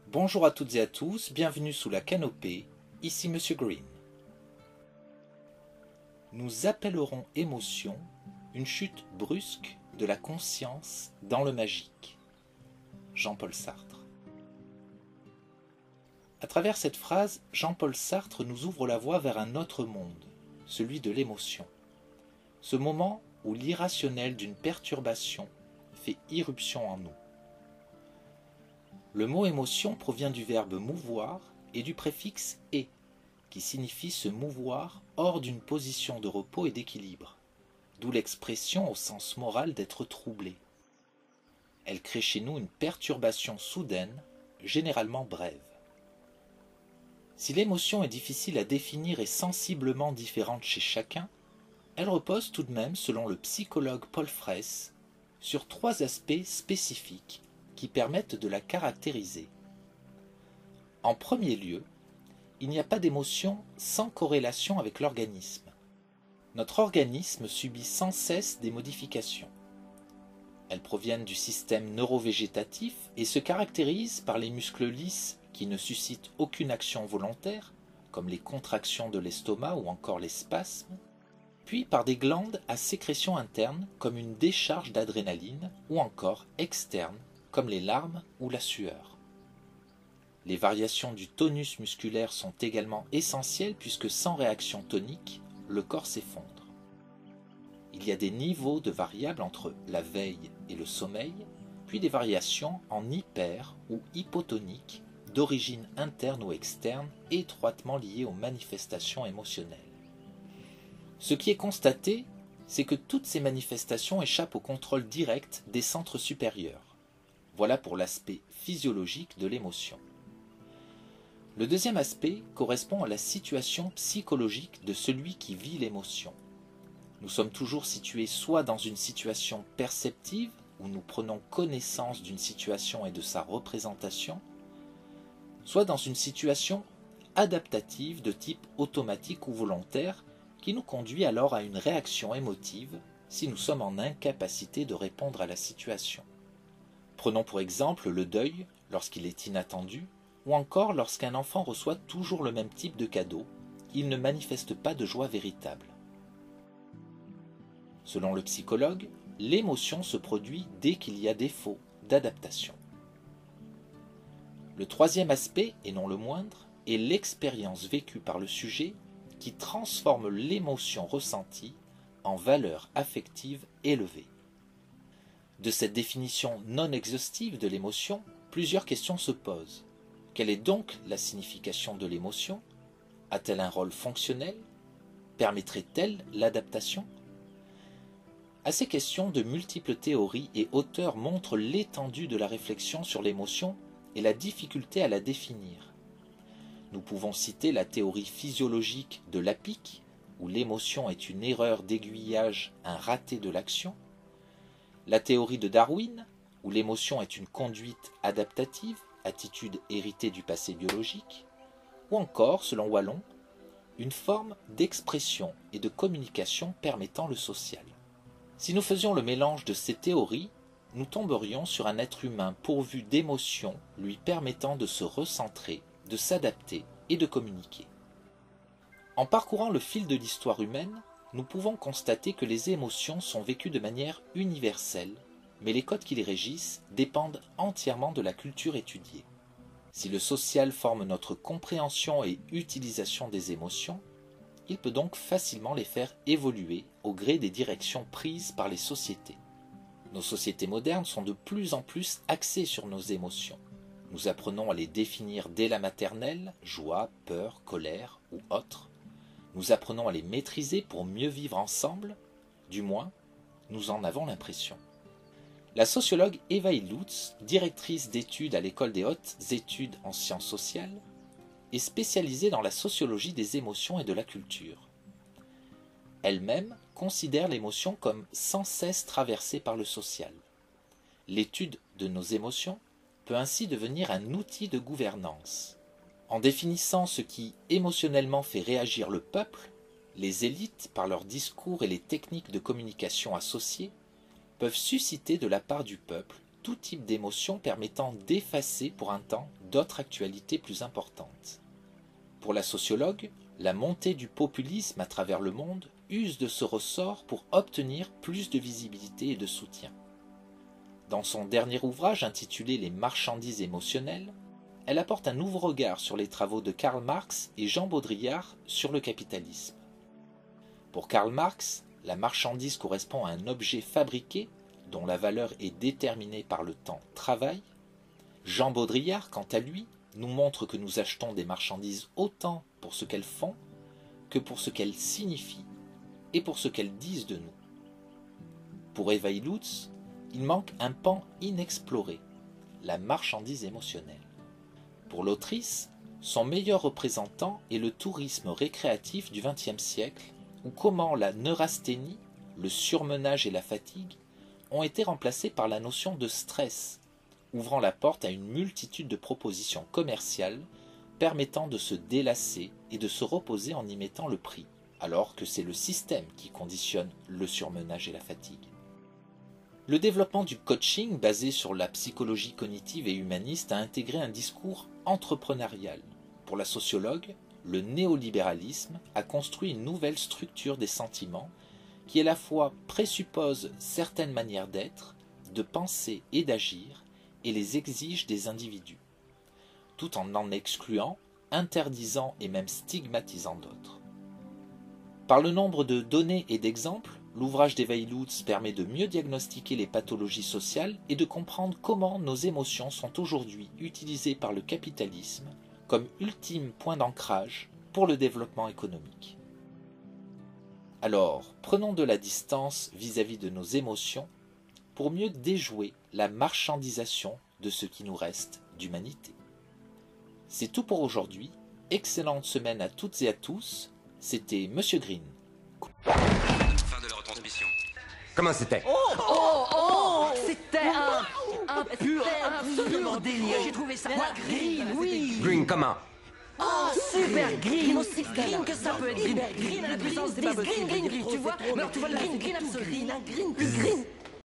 Bonjour à toutes et à tous, bienvenue sous la canopée, ici Monsieur Green. Nous appellerons émotion une chute brusque de la conscience dans le magique. Jean-Paul Sartre. À travers cette phrase, Jean-Paul Sartre nous ouvre la voie vers un autre monde, celui de l'émotion. Ce moment où l'irrationnel d'une perturbation fait irruption en nous. Le mot émotion provient du verbe mouvoir et du préfixe « et », qui signifie se mouvoir hors d'une position de repos et d'équilibre, d'où l'expression au sens moral d'être troublé. Elle crée chez nous une perturbation soudaine, généralement brève. Si l'émotion est difficile à définir et sensiblement différente chez chacun, elle repose tout de même, selon le psychologue Paul Fraisse, sur 3 aspects spécifiques qui permettent de la caractériser. En premier lieu, il n'y a pas d'émotion sans corrélation avec l'organisme. Notre organisme subit sans cesse des modifications. Elles proviennent du système neurovégétatif et se caractérisent par les muscles lisses qui ne suscitent aucune action volontaire, comme les contractions de l'estomac ou encore les spasmes, puis par des glandes à sécrétion interne comme une décharge d'adrénaline ou encore externe comme les larmes ou la sueur. Les variations du tonus musculaire sont également essentielles puisque sans réaction tonique, le corps s'effondre. Il y a des niveaux de variables entre la veille et le sommeil, puis des variations en hyper ou hypotonique d'origine interne ou externe étroitement liées aux manifestations émotionnelles. Ce qui est constaté, c'est que toutes ces manifestations échappent au contrôle direct des centres supérieurs. Voilà pour l'aspect physiologique de l'émotion. Le deuxième aspect correspond à la situation psychologique de celui qui vit l'émotion. Nous sommes toujours situés soit dans une situation perceptive, où nous prenons connaissance d'une situation et de sa représentation, soit dans une situation adaptative de type automatique ou volontaire, qui nous conduit alors à une réaction émotive si nous sommes en incapacité de répondre à la situation. Prenons pour exemple le deuil lorsqu'il est inattendu, ou encore lorsqu'un enfant reçoit toujours le même type de cadeau, il ne manifeste pas de joie véritable. Selon le psychologue, l'émotion se produit dès qu'il y a défaut d'adaptation. Le troisième aspect, et non le moindre, est l'expérience vécue par le sujet qui transforme l'émotion ressentie en valeur affective élevée. De cette définition non exhaustive de l'émotion, plusieurs questions se posent. Quelle est donc la signification de l'émotion? A-t-elle un rôle fonctionnel? Permettrait-elle l'adaptation? À ces questions, de multiples théories et auteurs montrent l'étendue de la réflexion sur l'émotion et la difficulté à la définir. Nous pouvons citer la théorie physiologique de Lapicque, où l'émotion est une erreur d'aiguillage, un raté de l'action, la théorie de Darwin, où l'émotion est une conduite adaptative, attitude héritée du passé biologique, ou encore, selon Wallon, une forme d'expression et de communication permettant le social. Si nous faisions le mélange de ces théories, nous tomberions sur un être humain pourvu d'émotions lui permettant de se recentrer, de s'adapter et de communiquer. En parcourant le fil de l'histoire humaine, nous pouvons constater que les émotions sont vécues de manière universelle, mais les codes qui les régissent dépendent entièrement de la culture étudiée. Si le social forme notre compréhension et utilisation des émotions, il peut donc facilement les faire évoluer au gré des directions prises par les sociétés. Nos sociétés modernes sont de plus en plus axées sur nos émotions. Nous apprenons à les définir dès la maternelle, joie, peur, colère ou autres. Nous apprenons à les maîtriser pour mieux vivre ensemble, du moins, nous en avons l'impression. La sociologue Eva Illouz, directrice d'études à l'École des hautes études en sciences sociales, est spécialisée dans la sociologie des émotions et de la culture. Elle-même considère l'émotion comme sans cesse traversée par le social. L'étude de nos émotions peut ainsi devenir un outil de gouvernance. En définissant ce qui émotionnellement fait réagir le peuple, les élites, par leurs discours et les techniques de communication associées, peuvent susciter de la part du peuple tout type d'émotion permettant d'effacer pour un temps d'autres actualités plus importantes. Pour la sociologue, la montée du populisme à travers le monde use de ce ressort pour obtenir plus de visibilité et de soutien. Dans son dernier ouvrage intitulé Les marchandises émotionnelles, elle apporte un nouveau regard sur les travaux de Karl Marx et Jean Baudrillard sur le capitalisme. Pour Karl Marx, la marchandise correspond à un objet fabriqué dont la valeur est déterminée par le temps travail. Jean Baudrillard, quant à lui, nous montre que nous achetons des marchandises autant pour ce qu'elles font que pour ce qu'elles signifient et pour ce qu'elles disent de nous. Pour Eva Illouz, il manque un pan inexploré, la marchandise émotionnelle. Pour l'autrice, son meilleur représentant est le tourisme récréatif du XXe siècle, où comment la neurasthénie, le surmenage et la fatigue ont été remplacés par la notion de stress, ouvrant la porte à une multitude de propositions commerciales permettant de se délasser et de se reposer en y mettant le prix, alors que c'est le système qui conditionne le surmenage et la fatigue. Le développement du coaching basé sur la psychologie cognitive et humaniste a intégré un discours entrepreneurial. Pour la sociologue, le néolibéralisme a construit une nouvelle structure des sentiments qui à la fois présuppose certaines manières d'être, de penser et d'agir et les exige des individus, tout en excluant, interdisant et même stigmatisant d'autres. Par le nombre de données et d'exemples, l'ouvrage d'Eva Illouz permet de mieux diagnostiquer les pathologies sociales et de comprendre comment nos émotions sont aujourd'hui utilisées par le capitalisme comme ultime point d'ancrage pour le développement économique. Alors, prenons de la distance vis-à-vis de nos émotions pour mieux déjouer la marchandisation de ce qui nous reste d'humanité. C'est tout pour aujourd'hui. Excellente semaine à toutes et à tous. C'était Monsieur Green. Fin de la retransmission. Comment c'était? C'était un pur délire. J'ai trouvé ça green, oui. Green, comment? Oh, super green, aussi green que ça peut être green. Green à la puissance 10, green, tu vois. Alors tu vois le green absolu, green, plus green.